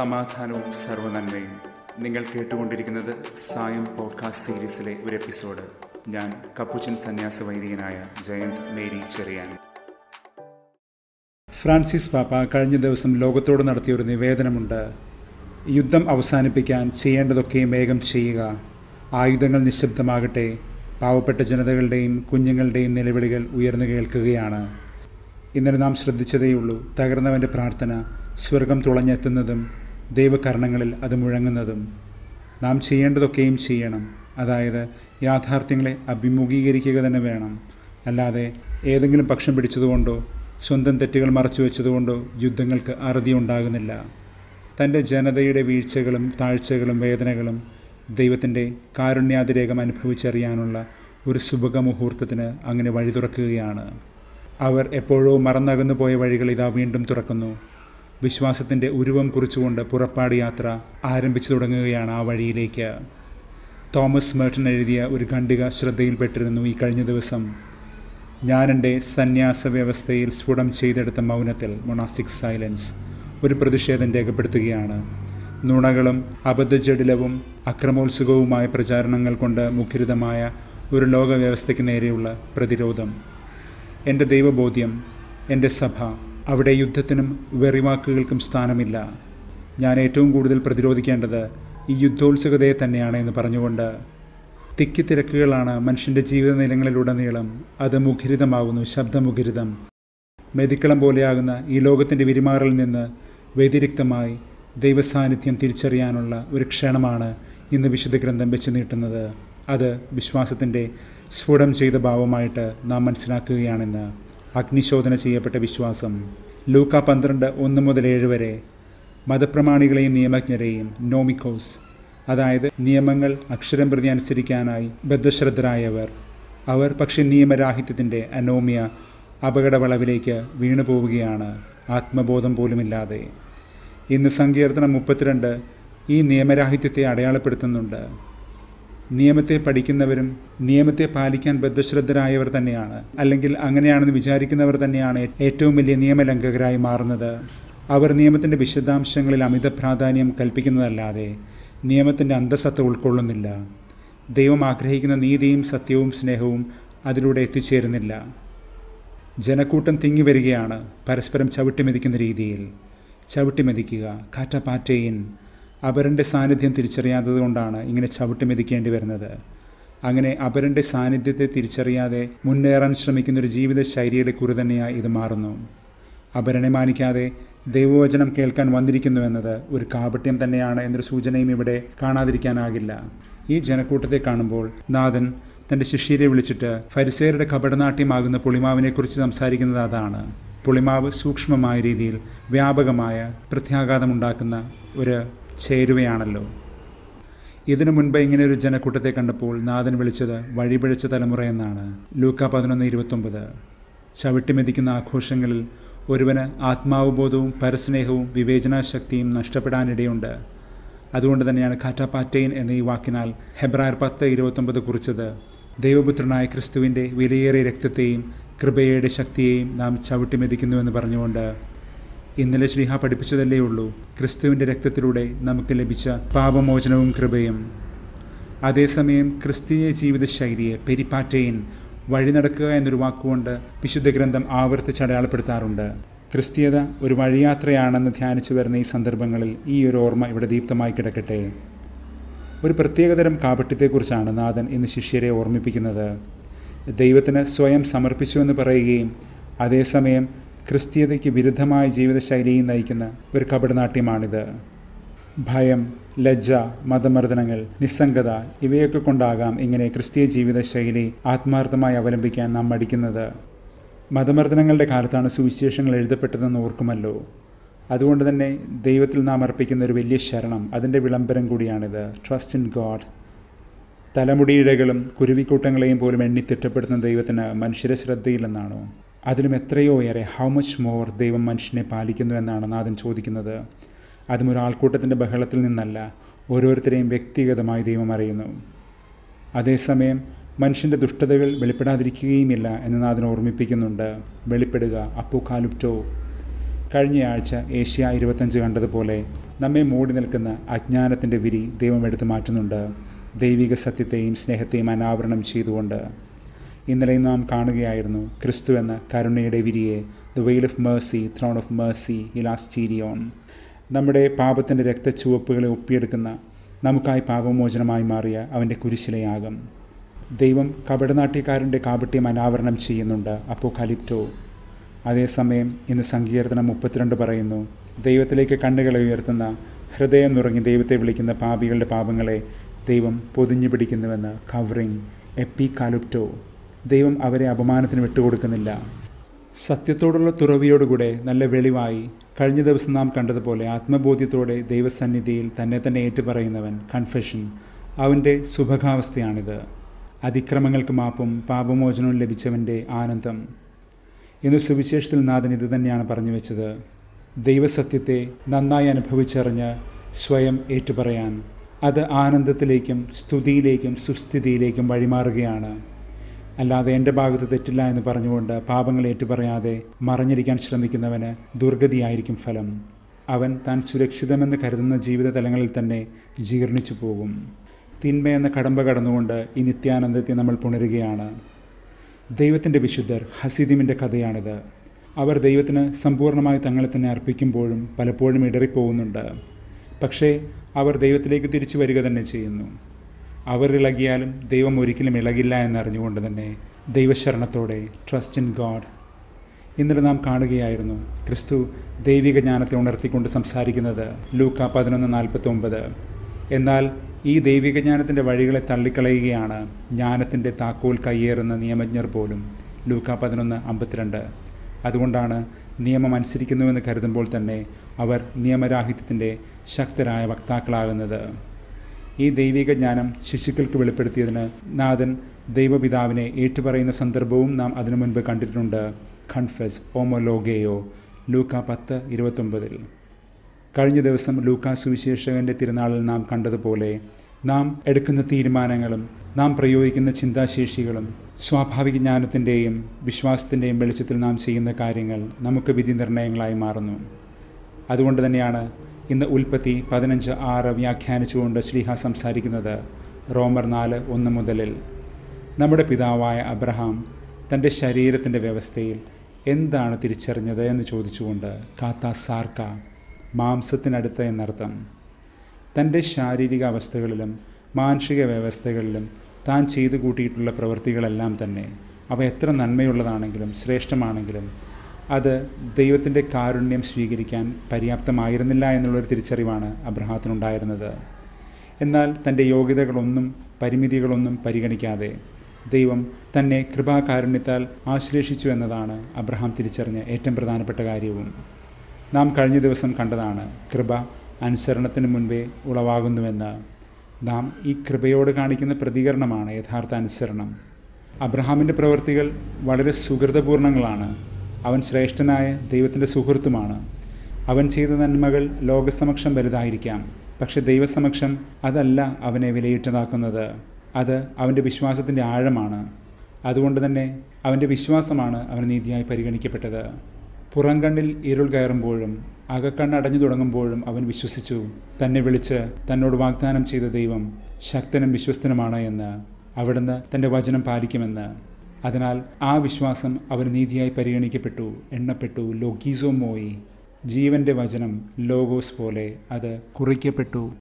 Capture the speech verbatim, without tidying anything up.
സമാധാനവും സർവ്വനന്മയും. നിങ്ങൾ കേട്ടുകൊണ്ടിരിക്കുന്നത് സായം പോഡ്കാസ്റ്റ് സീരീസിലെ ഒരു എപ്പിസോഡ്. ഞാൻ കപ്പുച്ചൻ സന്യാസ വൈദികനായ ജയന്ത് മേരി ചെറിയാൻ. ഫ്രാൻസിസ് പാപ്പ കഴിഞ്ഞ ദിവസം ലോകത്തോട് നടത്തിയ ഒരു നിവേദനമുണ്ട്. യുദ്ധം അവസാനിപ്പിക്കാൻ ചെയ്യേണ്ടതൊക്കെയും വേഗം ചെയ്യുക. ആയുധങ്ങൾ നിശബ്ദമാകട്ടെ. പാവപ്പെട്ട ജനതകളുടെയും കുഞ്ഞുങ്ങളുടെയും നിലവിളികൾ ഉയർന്നു കേൾക്കുകയാണ്. ഇന്നലെ നാം ശ്രദ്ധിച്ചതേയുള്ളൂ തകർന്നവൻ്റെ പ്രാർത്ഥന സ്വർഗം തുളഞ്ഞെത്തുന്നതും ദൈവകർണങ്ങളിൽ അത് മുഴങ്ങുന്നതും. നാം ചെയ്യേണ്ടതൊക്കെയും ചെയ്യണം. അതായത് യാഥാർത്ഥ്യങ്ങളെ അഭിമുഖീകരിക്കുക തന്നെ വേണം. അല്ലാതെ ഏതെങ്കിലും പക്ഷം പിടിച്ചതുകൊണ്ടോ സ്വന്തം തെറ്റുകൾ മറച്ചു വെച്ചതുകൊണ്ടോ യുദ്ധങ്ങൾക്ക് അറുതി ഉണ്ടാകുന്നില്ല. തൻ്റെ ജനതയുടെ വീഴ്ചകളും താഴ്ചകളും വേദനകളും ദൈവത്തിൻ്റെ കാരുണ്യാതിരേകം അനുഭവിച്ചറിയാനുള്ള ഒരു സുഭഗ മുഹൂർത്തത്തിന് അങ്ങനെ വഴി തുറക്കുകയാണ്. അവർ എപ്പോഴോ മറന്നകന്നു പോയ വഴികൾ ഇതാ വീണ്ടും തുറക്കുന്നു. വിശ്വാസത്തിൻ്റെ ഉരുവം കുറിച്ചുകൊണ്ട് പുറപ്പാട് യാത്ര ആരംഭിച്ചു തുടങ്ങുകയാണ് ആ വഴിയിലേക്ക്. തോമസ് മേർട്ടൺ എഴുതിയ ഒരു ഖണ്ഡിക ശ്രദ്ധയിൽപ്പെട്ടിരുന്നു ഈ കഴിഞ്ഞ ദിവസം. ഞാനെൻ്റെ സന്യാസ വ്യവസ്ഥയിൽ സ്ഫുടം ചെയ്തെടുത്ത മൗനത്തിൽ മൊണാസ്റ്റിക് സൈലൻസ് ഒരു പ്രതിഷേധം രേഖപ്പെടുത്തുകയാണ്. നുണകളും അബദ്ധജടിലവും അക്രമോത്സുകവുമായ പ്രചാരണങ്ങൾ കൊണ്ട് മുഖരിതമായ ഒരു ലോകവ്യവസ്ഥയ്ക്ക് നേരെയുള്ള പ്രതിരോധം. എൻ്റെ ദൈവബോധ്യം, എൻ്റെ സഭ, അവിടെ യുദ്ധത്തിനും വെറിവാക്കുകൾക്കും സ്ഥാനമില്ല. ഞാൻ ഏറ്റവും കൂടുതൽ പ്രതിരോധിക്കേണ്ടത് ഈ യുദ്ധോത്സുകതയെ തന്നെയാണ് എന്ന് പറഞ്ഞുകൊണ്ട് തിക്കിത്തിരക്കുകളാണ് മനുഷ്യൻ്റെ ജീവിത നിലങ്ങളിലുടനീളം. അത് മുഖരിതമാകുന്നു, ശബ്ദമുഖരിതം. മെതിക്കളം പോലെയാകുന്ന ഈ ലോകത്തിൻ്റെ വിരിമാറിൽ നിന്ന് വ്യതിരിക്തമായി ദൈവസാന്നിധ്യം തിരിച്ചറിയാനുള്ള ഒരു ക്ഷണമാണ് ഇന്ന് വിശുദ്ധ ഗ്രന്ഥം വെച്ച് നീട്ടുന്നത്. അത് വിശ്വാസത്തിൻ്റെ സ്ഫുടം ചെയ്ത ഭാവമായിട്ട് നാം മനസ്സിലാക്കുകയാണെന്ന്. അഗ്നിശോധന ചെയ്യപ്പെട്ട വിശ്വാസം. ലൂക്ക പന്ത്രണ്ട് ഒന്ന് മുതൽ ഏഴ് വരെ. മതപ്രമാണികളെയും നിയമജ്ഞരെയും നോമിക്കോസ്, അതായത് നിയമങ്ങൾ അക്ഷരം പ്രതി അനുസരിക്കാനായി ബദ്ധശ്രദ്ധരായവർ. അവർ പക്ഷേ നിയമരാഹിത്യത്തിൻ്റെ അനോമിയ അപകടവളവിലേക്ക് വീണു പോവുകയാണ്, ആത്മബോധം പോലുമില്ലാതെ. ഇന്ന് സങ്കീർത്തനം മുപ്പത്തിരണ്ട് ഈ നിയമരാഹിത്യത്തെ അടയാളപ്പെടുത്തുന്നുണ്ട്. നിയമത്തെ പഠിക്കുന്നവരും നിയമത്തെ പാലിക്കാൻ ബദ്ധശ്രദ്ധരായവർ തന്നെയാണ്, അല്ലെങ്കിൽ അങ്ങനെയാണെന്ന് വിചാരിക്കുന്നവർ തന്നെയാണ് ഏറ്റവും വലിയ നിയമലംഘകരായി മാറുന്നത്. അവർ നിയമത്തിൻ്റെ വിശദാംശങ്ങളിൽ അമിത പ്രാധാന്യം കൽപ്പിക്കുന്നതല്ലാതെ നിയമത്തിൻ്റെ അന്തസത്ത ഉൾക്കൊള്ളുന്നില്ല. ദൈവം ആഗ്രഹിക്കുന്ന നീതിയും സത്യവും സ്നേഹവും അതിലൂടെ എത്തിച്ചേരുന്നില്ല. ജനക്കൂട്ടം തിങ്ങി വരികയാണ് പരസ്പരം ചവിട്ടിമെതിക്കുന്ന രീതിയിൽ. ചവിട്ടിമെതിക്കുക, ക്കാറ്റപാറ്റയിൻ. അപരൻ്റെ സാന്നിധ്യം തിരിച്ചറിയാത്തത് കൊണ്ടാണ് ഇങ്ങനെ ചവിട്ടി മെതിക്കേണ്ടി വരുന്നത്. അങ്ങനെ അപരൻ്റെ സാന്നിധ്യത്തെ തിരിച്ചറിയാതെ മുന്നേറാൻ ശ്രമിക്കുന്നൊരു ജീവിത ശൈലിയുടെ കുറി തന്നെയായി ഇത് മാറുന്നു. അപരനെ മാനിക്കാതെ ദൈവവചനം കേൾക്കാൻ വന്നിരിക്കുന്നുവെന്നത് ഒരു കാപട്യം തന്നെയാണ് എന്നൊരു സൂചനയും ഇവിടെ കാണാതിരിക്കാനാകില്ല. ഈ ജനക്കൂട്ടത്തെ കാണുമ്പോൾ നാഥൻ തൻ്റെ ശിഷ്യരെ വിളിച്ചിട്ട് ഫരിസേയരുടെ കപടനാട്യമാകുന്ന പുളിമാവിനെക്കുറിച്ച് സംസാരിക്കുന്നത് അതാണ്. പുളിമാവ് സൂക്ഷ്മമായ രീതിയിൽ വ്യാപകമായ പ്രത്യാഘാതമുണ്ടാക്കുന്ന ഒരു ചേരുവയാണല്ലോ. ഇതിനു മുൻപ് ഇങ്ങനെ ഒരു ജനക്കൂട്ടത്തെ കണ്ടപ്പോൾ നാഥൻ വിളിച്ചത് വഴിപിഴച്ച തലമുറ എന്നാണ്. ലൂക്ക പതിനൊന്ന് ഇരുപത്തൊമ്പത്. ചവിട്ടിമെതിക്കുന്ന ആഘോഷങ്ങളിൽ ഒരുവന് ആത്മാവബോധവും പരസ്നേഹവും വിവേചനാശക്തിയും നഷ്ടപ്പെടാനിടയുണ്ട്. അതുകൊണ്ട് തന്നെയാണ് ക്കാറ്റപാറ്റയിൻ എന്ന ഈ വാക്കിനാൽ ഹെബ്രായർ പത്ത് ഇരുപത്തൊമ്പത് കുറിച്ചത്. ദൈവപുത്രനായ ക്രിസ്തുവിൻ്റെ വിലയേറിയ രക്തത്തെയും കൃപയുടെ ശക്തിയെയും നാം ചവിട്ടിമെതിക്കുന്നുവെന്ന് പറഞ്ഞുകൊണ്ട്. ഇന്നലെ ശ്ലീഹ പഠിപ്പിച്ചതല്ലേ ഉള്ളൂ ക്രിസ്തുവിൻ്റെ രക്തത്തിലൂടെ നമുക്ക് ലഭിച്ച പാപമോചനവും കൃപയും. അതേസമയം ക്രിസ്തീയ ജീവിത ശൈലിയെ പെരിപാറ്റയിൻ, വഴി നടക്കുക എന്നൊരു വാക്കുകൊണ്ട് വിശുദ്ധ ഗ്രന്ഥം ആവർത്തിച്ചടയാളപ്പെടുത്താറുണ്ട്. ക്രിസ്തീയത ഒരു വഴിയാത്രയാണെന്ന് ധ്യാനിച്ചു വരുന്ന ഈ സന്ദർഭങ്ങളിൽ ഈ ഒരു ഓർമ്മ ഇവിടെ ദീപ്തമായി കിടക്കട്ടെ. ഒരു പ്രത്യേകതരം കാപട്യത്തെക്കുറിച്ചാണ് നാഥൻ ഇന്ന് ശിഷ്യരെ ഓർമ്മിപ്പിക്കുന്നത്. ദൈവത്തിന് സ്വയം സമർപ്പിച്ചുവെന്ന് പറയുകയും അതേസമയം ക്രിസ്തീയതയ്ക്ക് വിരുദ്ധമായ ജീവിതശൈലിയും നയിക്കുന്ന ഒരു കപടനാട്യമാണിത്. ഭയം, ലജ്ജ, മതമർദ്ദനങ്ങൾ, നിസ്സംഗത ഇവയൊക്കെ കൊണ്ടാകാം ഇങ്ങനെ ക്രിസ്തീയ ജീവിതശൈലി ആത്മാർത്ഥമായി അവലംബിക്കാൻ നാം മടിക്കുന്നത്. മതമർദ്ദനങ്ങളുടെ കാലത്താണ് സുവിശേഷങ്ങൾ എഴുതപ്പെട്ടതെന്ന് ഓർക്കുമല്ലോ. അതുകൊണ്ട് തന്നെ ദൈവത്തിൽ നാം അർപ്പിക്കുന്ന ഒരു വലിയ ശരണം, അതിൻ്റെ വിളംബരം കൂടിയാണിത്. Trust in God. തലമുടിയിഴകളും കുരുവിക്കൂട്ടങ്ങളെയും പോലും എണ്ണി തിട്ടപ്പെടുത്തുന്ന ദൈവത്തിന് മനുഷ്യരെ ശ്രദ്ധയില്ലെന്നാണോ? അതിലും എത്രയോ ഏറെ ഹൗ മച്ച് മോർ ദൈവം മനുഷ്യനെ പാലിക്കുന്നു എന്നാണ് നാഥൻ ചോദിക്കുന്നത്. അതും ഒരു ആൾക്കൂട്ടത്തിൻ്റെ ബഹളത്തിൽ നിന്നല്ല, ഓരോരുത്തരെയും വ്യക്തിഗതമായി ദൈവം അറിയുന്നു. അതേസമയം മനുഷ്യൻ്റെ ദുഷ്ടതകൾ വെളിപ്പെടാതിരിക്കുകയുമില്ല എന്ന് നാഥൻ ഓർമ്മിപ്പിക്കുന്നുണ്ട്. വെളിപ്പെടുക, അപ്പോകാലിപ്റ്റോ. കഴിഞ്ഞയാഴ്ച ഏഷ്യ ഇരുപത്തഞ്ച് കണ്ടതുപോലെ നമ്മെ മൂടി നിൽക്കുന്ന അജ്ഞാനത്തിൻ്റെ വിരി ദൈവം എടുത്തു മാറ്റുന്നുണ്ട്, ദൈവിക സത്യത്തെയും സ്നേഹത്തെയും അനാവരണം ചെയ്തുകൊണ്ട്. ഇന്നലെ നാം കാണുകയായിരുന്നു ക്രിസ്തു എന്ന കരുണയുടെ വിരിയെ, the veil of mercy, throne of mercy, ഹിലാസ്റ്റീരിയോൺ. നമ്മുടെ പാപത്തിൻ്റെ രക്തച്ചുവപ്പുകളെ ഒപ്പിയെടുക്കുന്ന, നമുക്കായി പാപമോചനമായി മാറിയ അവൻ്റെ കുരിശിലയാകും. ദൈവം കപടനാട്യക്കാരൻ്റെ കാപട്യം അനാവരണം ചെയ്യുന്നുണ്ട്, അപ്പോകലിപ്റ്റോ. അതേസമയം ഇന്ന് സങ്കീർത്തനം മുപ്പത്തിരണ്ട് പറയുന്നു, ദൈവത്തിലേക്ക് കണ്ണുകളെ ഉയർത്തുന്ന, ഹൃദയം നുറങ്ങി ദൈവത്തെ വിളിക്കുന്ന പാപികളുടെ പാപങ്ങളെ ദൈവം പൊതിഞ്ഞു പിടിക്കുന്നുവെന്ന്. കവറിങ്, എപ്പികാലുപ്റ്റോ. ദൈവം അവരെ അപമാനത്തിന് വിട്ടുകൊടുക്കുന്നില്ല. സത്യത്തോടുള്ള തുറവിയോടുകൂടെ നല്ല വെളിവായി കഴിഞ്ഞ ദിവസം നാം കണ്ടതുപോലെ ആത്മബോധ്യത്തോടെ ദൈവസന്നിധിയിൽ തന്നെ തന്നെ ഏറ്റുപറയുന്നവൻ, കൺഫെഷൻ, അവൻ്റെ സുഭകാവസ്ഥയാണിത്. അതിക്രമങ്ങൾക്ക് മാപ്പും പാപമോചനവും ലഭിച്ചവൻ്റെ ആനന്ദം. ഇന്ന് സുവിശേഷത്തിൽ നാഥൻ ഇത് തന്നെയാണ് പറഞ്ഞു വെച്ചത്. ദൈവസത്യത്തെ നന്നായി അനുഭവിച്ചറിഞ്ഞ് സ്വയം ഏറ്റുപറയാൻ, അത് ആനന്ദത്തിലേക്കും സ്തുതിയിലേക്കും സുസ്ഥിതിയിലേക്കും വഴിമാറുകയാണ്. അല്ലാതെ എൻ്റെ ഭാഗത്ത് തെറ്റില്ല എന്ന് പറഞ്ഞുകൊണ്ട് പാപങ്ങൾ ഏറ്റുപറയാതെ മറഞ്ഞിരിക്കാൻ ശ്രമിക്കുന്നവന് ദുർഗതിയായിരിക്കും ഫലം. അവൻ താൻ സുരക്ഷിതമെന്ന് കരുതുന്ന ജീവിത തലങ്ങളിൽ തന്നെ ജീർണിച്ചു പോകും. തിന്മയെന്ന കടമ്പ കടന്നുകൊണ്ട് ഈ നിത്യാനന്ദത്തെ നമ്മൾ പുണരുകയാണ്. ദൈവത്തിൻ്റെ വിശുദ്ധർ, ഹസിദിമിൻ്റെ കഥയാണിത്. അവർ ദൈവത്തിന് സമ്പൂർണ്ണമായി തങ്ങളെ തന്നെ അർപ്പിക്കുമ്പോഴും പലപ്പോഴും ഇടറിപ്പോകുന്നുണ്ട്. പക്ഷേ അവർ ദൈവത്തിലേക്ക് തിരിച്ചു വരിക തന്നെ ചെയ്യുന്നു. അവർ ഇളകിയാലും ദൈവം ഒരിക്കലും ഇളകില്ല എന്നറിഞ്ഞുകൊണ്ട് തന്നെ ദൈവശരണത്തോടെ, ട്രസ്റ്റ് ഇൻ ഗോഡ്. ഇന്നലെ നാം കാണുകയായിരുന്നു ക്രിസ്തു ദൈവിക ജ്ഞാനത്തെ ഉണർത്തിക്കൊണ്ട് സംസാരിക്കുന്നത്, ലൂക്ക പതിനൊന്ന് നാൽപ്പത്തി ഒമ്പത്. എന്നാൽ ഈ ദൈവിക ജ്ഞാനത്തിൻ്റെ വഴികളെ തള്ളിക്കളയുകയാണ് ജ്ഞാനത്തിൻ്റെ താക്കോൽ കയ്യേറുന്ന നിയമജ്ഞർ പോലും, ലൂക്ക പതിനൊന്ന് അമ്പത്തിരണ്ട്. അതുകൊണ്ടാണ് നിയമം അനുസരിക്കുന്നുവെന്ന് കരുതുമ്പോൾ തന്നെ അവർ നിയമരാഹിത്യത്തിൻ്റെ ശക്തരായ വക്താക്കളാകുന്നത്. ഈ ദൈവിക ജ്ഞാനം ശിശുക്കൾക്ക് വെളിപ്പെടുത്തിയതിന് നാഥൻ ദൈവപിതാവിനെ ഏറ്റുപറയുന്ന സന്ദർഭവും നാം അതിനു മുൻപ് കണ്ടിട്ടുണ്ട്. കൺഫെസ് ഓമോലോഗേയോ, ലൂക്ക പത്ത് ഇരുപത്തൊമ്പതിൽ. കഴിഞ്ഞ ദിവസം ലൂക്കാ സുവിശേഷകൻ്റെ തിരുനാളിൽ നാം കണ്ടതുപോലെ നാം എടുക്കുന്ന തീരുമാനങ്ങളും നാം പ്രയോഗിക്കുന്ന ചിന്താശേഷികളും സ്വാഭാവിക ജ്ഞാനത്തിൻ്റെയും വിശ്വാസത്തിൻ്റെയും വെളിച്ചത്തിൽ നാം ചെയ്യുന്ന കാര്യങ്ങൾ നമുക്ക് വിധി നിർണയങ്ങളായി മാറുന്നു. അതുകൊണ്ട് തന്നെയാണ് ഇന്ന് ഉൽപ്പത്തി പതിനഞ്ച് ആറ് വ്യാഖ്യാനിച്ചുകൊണ്ട് ശ്ലീഹ സംസാരിക്കുന്നത്, റോമർ നാല് ഒന്ന് മുതലിൽ. നമ്മുടെ പിതാവായ അബ്രഹാം തൻ്റെ ശരീരത്തിൻ്റെ വ്യവസ്ഥയിൽ എന്താണ് തിരിച്ചറിഞ്ഞത് എന്ന് ചോദിച്ചുകൊണ്ട്, കാത്ത സാർക്ക, മാംസത്തിനടുത്ത് എന്നർത്ഥം. തൻ്റെ ശാരീരിക അവസ്ഥകളിലും മാനുഷിക വ്യവസ്ഥകളിലും താൻ ചെയ്തു കൂട്ടിയിട്ടുള്ള പ്രവൃത്തികളെല്ലാം തന്നെ അവ എത്ര നന്മയുള്ളതാണെങ്കിലും ശ്രേഷ്ഠമാണെങ്കിലും അത് ദൈവത്തിൻ്റെ കാരുണ്യം സ്വീകരിക്കാൻ പര്യാപ്തമായിരുന്നില്ല എന്നുള്ളൊരു തിരിച്ചറിവാണ് അബ്രഹാത്തിനുണ്ടായിരുന്നത്. എന്നാൽ തൻ്റെ യോഗ്യതകളൊന്നും പരിമിതികളൊന്നും പരിഗണിക്കാതെ ദൈവം തന്നെ കൃപാകാരുണ്യത്താൽ ആശ്ലേഷിച്ചു എന്നതാണ് അബ്രഹാം തിരിച്ചറിഞ്ഞ ഏറ്റവും പ്രധാനപ്പെട്ട കാര്യവും. നാം കഴിഞ്ഞ ദിവസം കണ്ടതാണ് കൃപ അനുസരണത്തിന് മുൻപേ ഉളവാകുന്നുവെന്ന്. നാം ഈ കൃപയോട് കാണിക്കുന്ന പ്രതികരണമാണ് യഥാർത്ഥ അനുസരണം. അബ്രഹാമിൻ്റെ പ്രവൃത്തികൾ വളരെ സുഹൃതപൂർണങ്ങളാണ്. അവൻ ശ്രേഷ്ഠനായ ദൈവത്തിൻ്റെ സുഹൃത്തുമാണ്. അവൻ ചെയ്ത നന്മകൾ ലോകസമക്ഷം വലുതായിരിക്കാം, പക്ഷെ ദൈവസമക്ഷം അതല്ല അവനെ വിലയിട്ടതാക്കുന്നത്. അത് അവൻ്റെ വിശ്വാസത്തിൻ്റെ ആഴമാണ്. അതുകൊണ്ട് തന്നെ അവൻ്റെ വിശ്വാസമാണ് അവൻ നീതിയായി പരിഗണിക്കപ്പെട്ടത്. പുറംകണ്ണിൽ ഇരുൾ കയറുമ്പോഴും അകക്കണ്ണ് അടഞ്ഞു തുടങ്ങുമ്പോഴും അവൻ വിശ്വസിച്ചു, തന്നെ വിളിച്ച് തന്നോട് വാഗ്ദാനം ചെയ്ത ദൈവം ശക്തനും വിശ്വസ്തനുമാണ് എന്ന്, അവിടുന്ന് തൻ്റെ വചനം പാലിക്കുമെന്ന്. അതിനാൽ ആ വിശ്വാസം അവൻ നീതിയായി പരിഗണിക്കപ്പെട്ടു, എണ്ണപ്പെട്ടു. ലോഗീസോമോയി, ജീവൻ്റെ വചനം, ലോഗോസ് പോലെ അത് കുറിക്കപ്പെട്ടു.